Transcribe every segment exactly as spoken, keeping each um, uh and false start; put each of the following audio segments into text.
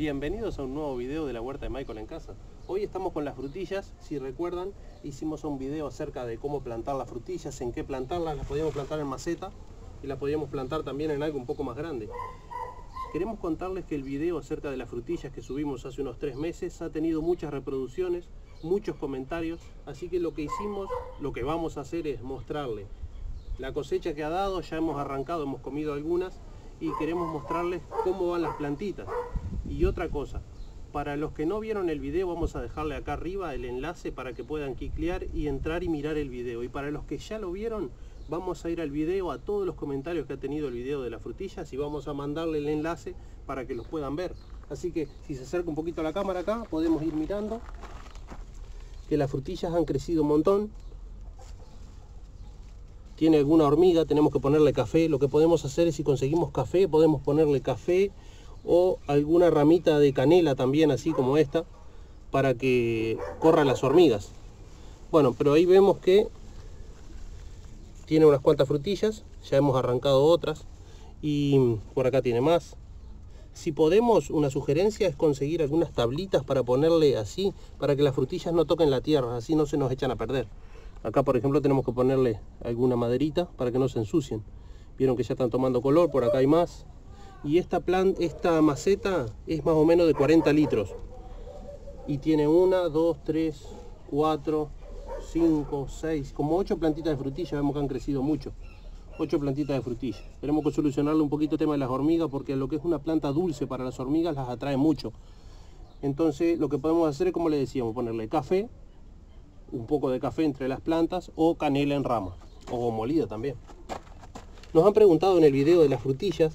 Bienvenidos a un nuevo video de la huerta de Michael en casa. Hoy estamos con las frutillas. Si recuerdan, hicimos un video acerca de cómo plantar las frutillas, en qué plantarlas. Las podíamos plantar en maceta y las podíamos plantar también en algo un poco más grande. Queremos contarles que el video acerca de las frutillas que subimos hace unos tres meses ha tenido muchas reproducciones, muchos comentarios, así que lo que hicimos, lo que vamos a hacer es mostrarles la cosecha que ha dado. Ya hemos arrancado, hemos comido algunas y queremos mostrarles cómo van las plantitas. Y otra cosa, para los que no vieron el video, vamos a dejarle acá arriba el enlace para que puedan cliquear y entrar y mirar el video. Y para los que ya lo vieron, vamos a ir al video, a todos los comentarios que ha tenido el video de las frutillas, y vamos a mandarle el enlace para que los puedan ver. Así que si se acerca un poquito a la cámara acá, podemos ir mirando que las frutillas han crecido un montón. Tiene alguna hormiga, tenemos que ponerle café. Lo que podemos hacer es, si conseguimos café, podemos ponerle café o alguna ramita de canela también, así como esta, para que corran las hormigas. Bueno, pero ahí vemos que tiene unas cuantas frutillas, ya hemos arrancado otras y por acá tiene más. Si podemos, una sugerencia es conseguir algunas tablitas para ponerle así, para que las frutillas no toquen la tierra, así no se nos echan a perder. Acá por ejemplo tenemos que ponerle alguna maderita para que no se ensucien. Vieron que ya están tomando color, por acá hay más. Y esta, plan, esta maceta es más o menos de cuarenta litros. Y tiene una, dos, tres, cuatro, cinco, seis, como ocho plantitas de frutilla. Vemos que han crecido mucho. ocho plantitas de frutilla. Tenemos que solucionarle un poquito el tema de las hormigas, porque lo que es una planta dulce para las hormigas las atrae mucho. Entonces lo que podemos hacer es, como le decíamos, ponerle café, un poco de café entre las plantas, o canela en rama, o molida también. Nos han preguntado en el video de las frutillas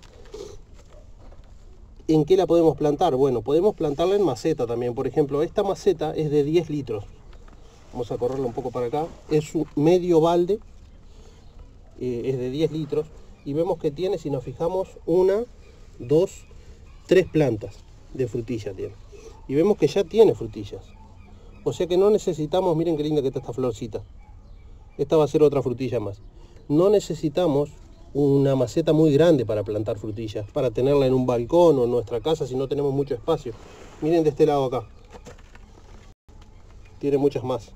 ¿en qué la podemos plantar? Bueno, podemos plantarla en maceta también. Por ejemplo, esta maceta es de diez litros. Vamos a correrla un poco para acá. Es un medio balde. Eh, es de diez litros. Y vemos que tiene, si nos fijamos, una, dos, tres plantas de frutilla tiene. Y vemos que ya tiene frutillas. O sea que no necesitamos, miren qué linda que está esta florcita. Esta va a ser otra frutilla más. No necesitamos una maceta muy grande para plantar frutillas, para tenerla en un balcón o en nuestra casa si no tenemos mucho espacio. Miren de este lado acá, tiene muchas más.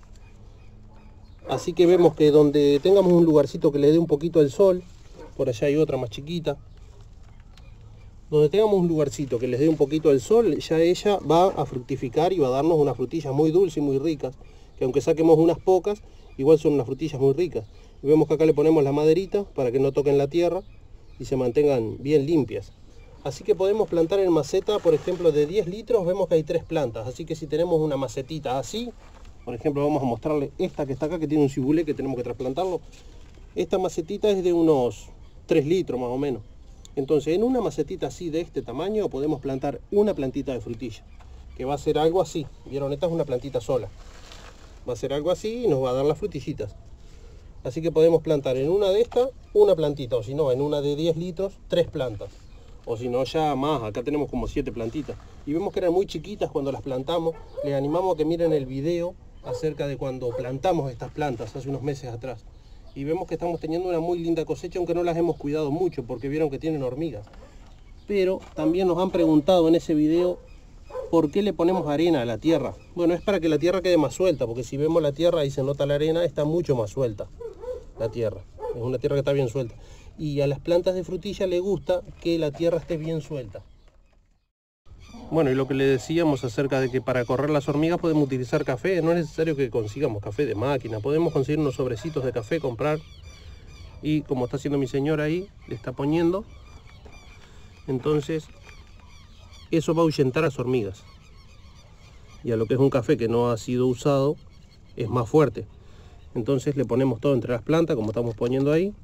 Así que vemos que donde tengamos un lugarcito que le dé un poquito el sol, por allá hay otra más chiquita, donde tengamos un lugarcito que les dé un poquito el sol, ya ella va a fructificar y va a darnos unas frutillas muy dulces y muy ricas, que aunque saquemos unas pocas, igual son unas frutillas muy ricas. Y vemos que acá le ponemos la maderita para que no toquen la tierra y se mantengan bien limpias. Así que podemos plantar en maceta, por ejemplo, de diez litros, vemos que hay tres plantas. Así que si tenemos una macetita así, por ejemplo, vamos a mostrarle esta que está acá, que tiene un cibulé que tenemos que trasplantarlo. Esta macetita es de unos tres litros más o menos. Entonces, en una macetita así de este tamaño podemos plantar una plantita de frutilla, que va a ser algo así. ¿Vieron? Esta es una plantita sola. Va a ser algo así y nos va a dar las frutillitas. Así que podemos plantar en una de estas una plantita, o si no, en una de diez litros, tres plantas. O si no, ya más. Acá tenemos como siete plantitas. Y vemos que eran muy chiquitas cuando las plantamos. Les animamos a que miren el video acerca de cuando plantamos estas plantas hace unos meses atrás. Y vemos que estamos teniendo una muy linda cosecha, aunque no las hemos cuidado mucho porque vieron que tienen hormigas. Pero también nos han preguntado en ese video ¿por qué le ponemos arena a la tierra? Bueno, es para que la tierra quede más suelta, porque si vemos la tierra y se nota la arena, está mucho más suelta la tierra. Es una tierra que está bien suelta. Y a las plantas de frutilla le gusta que la tierra esté bien suelta. Bueno, y lo que le decíamos acerca de que para correr las hormigas podemos utilizar café. No es necesario que consigamos café de máquina. Podemos conseguir unos sobrecitos de café, comprar. Y como está haciendo mi señora ahí, le está poniendo. Entonces eso va a ahuyentar a las hormigas. Y a lo que es un café que no ha sido usado, es más fuerte. Entonces le ponemos todo entre las plantas, como estamos poniendo ahí.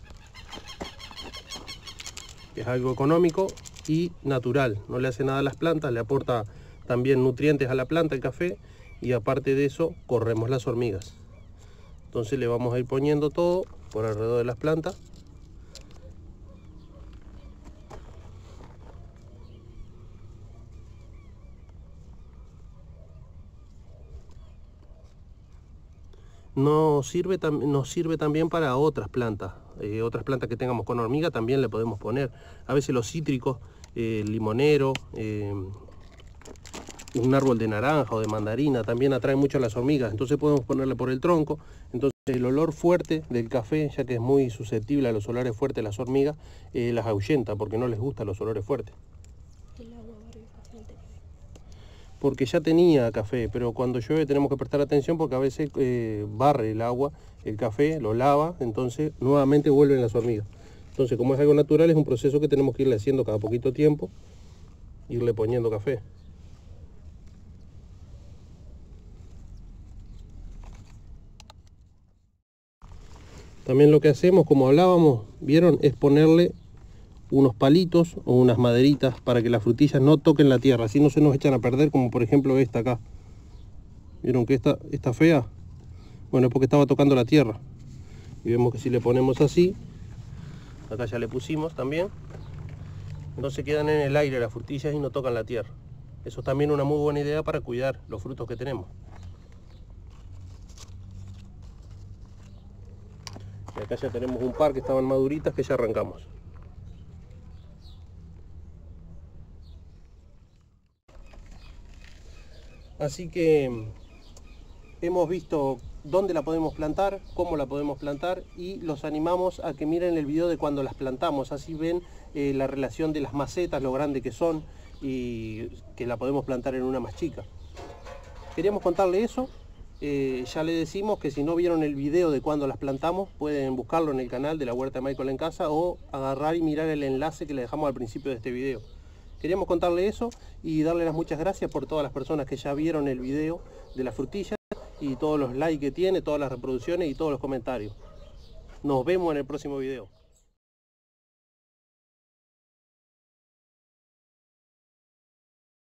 Es algo económico y natural. No le hace nada a las plantas, le aporta también nutrientes a la planta el café. Y aparte de eso, corremos las hormigas. Entonces le vamos a ir poniendo todo por alrededor de las plantas. Nos sirve, nos sirve también para otras plantas, eh, otras plantas que tengamos con hormiga también le podemos poner. A veces los cítricos eh, limonero, eh, un árbol de naranja o de mandarina, también atrae mucho a las hormigas, entonces podemos ponerle por el tronco. Entonces el olor fuerte del café, ya que es muy susceptible a los olores fuertes de las hormigas, eh, las ahuyenta porque no les gustan los olores fuertes. El agua barre fácilmente. Porque ya tenía café, pero cuando llueve tenemos que prestar atención porque a veces eh, barre el agua, el café, lo lava, entonces nuevamente vuelven las hormigas. Entonces, como es algo natural, es un proceso que tenemos que irle haciendo cada poquito tiempo, irle poniendo café. También lo que hacemos, como hablábamos, vieron, es ponerle unos palitos o unas maderitas para que las frutillas no toquen la tierra, así no se nos echan a perder, como por ejemplo esta acá. ¿Vieron que esta está fea? Bueno, es porque estaba tocando la tierra. Y vemos que si le ponemos así, acá ya le pusimos también, no se quedan en el aire las frutillas y no tocan la tierra. Eso es también una muy buena idea para cuidar los frutos que tenemos. Y acá ya tenemos un par que estaban maduritas que ya arrancamos. Así que hemos visto dónde la podemos plantar, cómo la podemos plantar, y los animamos a que miren el video de cuando las plantamos, así ven eh, la relación de las macetas, lo grande que son, y que la podemos plantar en una más chica. Queríamos contarle eso. Eh, ya le decimos que si no vieron el video de cuando las plantamos, pueden buscarlo en el canal de la Huerta de Michael en Casa o agarrar y mirar el enlace que le dejamos al principio de este video. Queríamos contarle eso y darle las muchas gracias por todas las personas que ya vieron el video de las frutillas y todos los likes que tiene, todas las reproducciones y todos los comentarios. Nos vemos en el próximo video.